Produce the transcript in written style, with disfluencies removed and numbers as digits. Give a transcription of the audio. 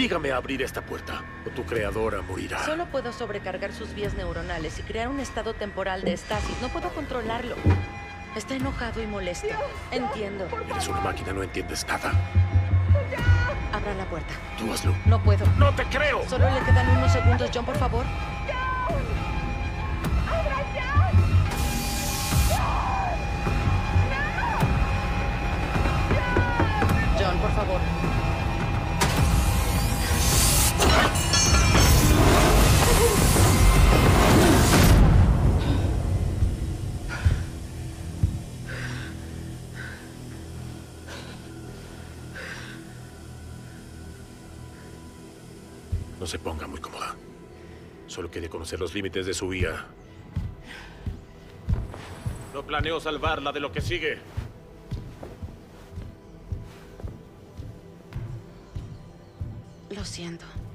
Obrígame a abrir esta puerta, o tu creadora morirá. Solo puedo sobrecargar sus vías neuronales y crear un estado temporal de estasis. No puedo controlarlo. Está enojado y molesto. Entiendo. Eres una máquina, no entiendes nada. Abra la puerta. Tú hazlo. No puedo. ¡No te creo! Solo le quedan unos segundos, John, por favor. John, por favor. No se ponga muy cómoda. Solo quiere conocer los límites de su IA. No planeo salvarla de lo que sigue. Lo siento.